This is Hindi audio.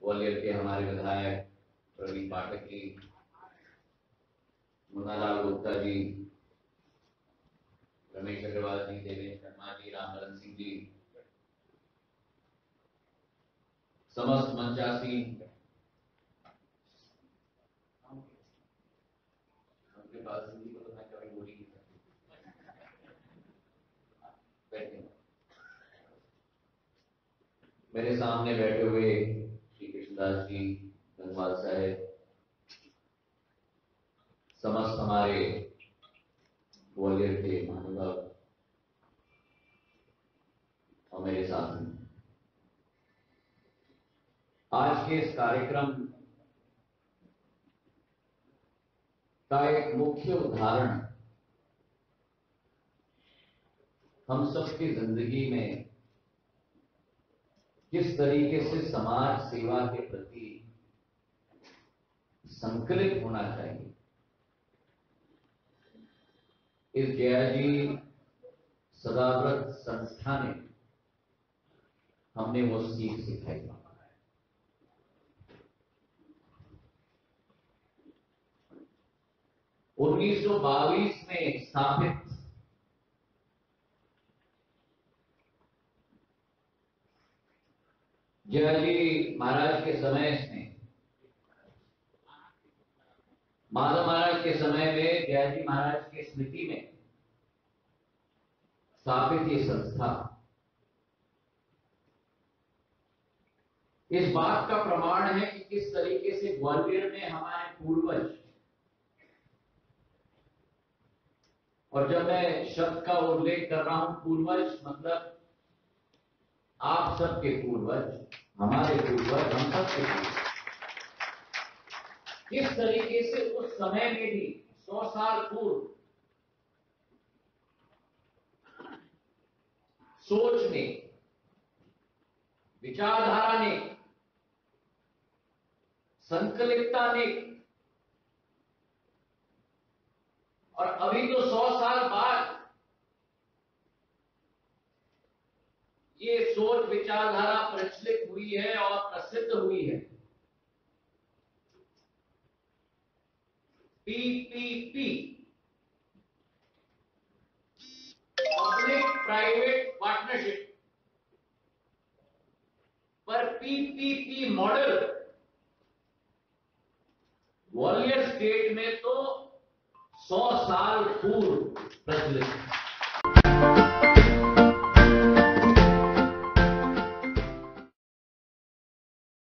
ग्वालियर के हमारे विधायक प्रवीण पाठक जी, मुन्नालाल गुप्ता जी, रमेश अग्रवाल जी, देवेंद्र शर्मा जी, रामधन सिंह जी, समस्त मंचासी उनके पास हिंदी को तो मैं कभी बोल ही नहीं सकती। बैठे मेरे सामने बैठे हुए श्री कृष्णदास जी, गंगवाल साहेब, समस्त हमारे ग्वालियर के महानुभाव और मेरे साथी, आज के इस कार्यक्रम का एक मुख्य उदाहरण हम सबकी जिंदगी में किस तरीके से समाज सेवा के प्रति संकलित होना चाहिए, इस जयाजी सदाव्रत संस्था ने हमने वो सीख सिखाई। 1922 में स्थापित जयाजी महाराज के समय में, माधव महाराज के समय में जयाजी महाराज की स्मृति में स्थापित ये संस्था इस बात का प्रमाण है कि किस तरीके से ग्वालियर में हमारे पूर्वज, और जब मैं शब्द का उल्लेख कर रहा हूं पूर्वज, मतलब आप सबके पूर्वज, हमारे पूर्वज, हम सबके पूर्वज, किस तरीके से उस समय में भी 100 साल पूर्व सोच ने, विचारधारा ने, संकलितता ने, और अभी तो 100 साल बाद ये सोच विचारधारा प्रचलित हुई है और प्रसिद्ध हुई है। पीपीपी, पब्लिक प्राइवेट पार्टनरशिप, पर पीपीपी मॉडल ग्वालियर स्टेट में तो 100 साल पूर्व प्रचलित है।